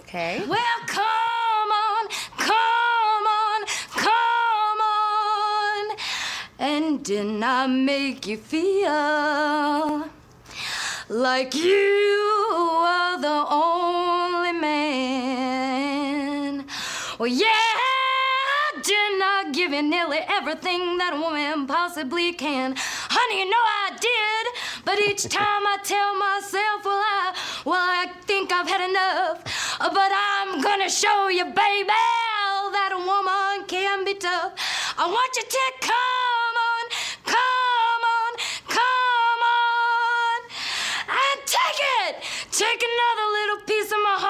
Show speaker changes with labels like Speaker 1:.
Speaker 1: Okay.
Speaker 2: Well, come on, come on, come on. And didn't I make you feel like you were the only man? Well, yeah, didn't I give you nearly everything that a woman possibly can? Honey, you know I did, but each time I tell myself, well, I think I've had enough. But I'm gonna show you, baby, that a woman can be tough. I want you to come on, come on, come on, and take it. Take another little piece of my heart.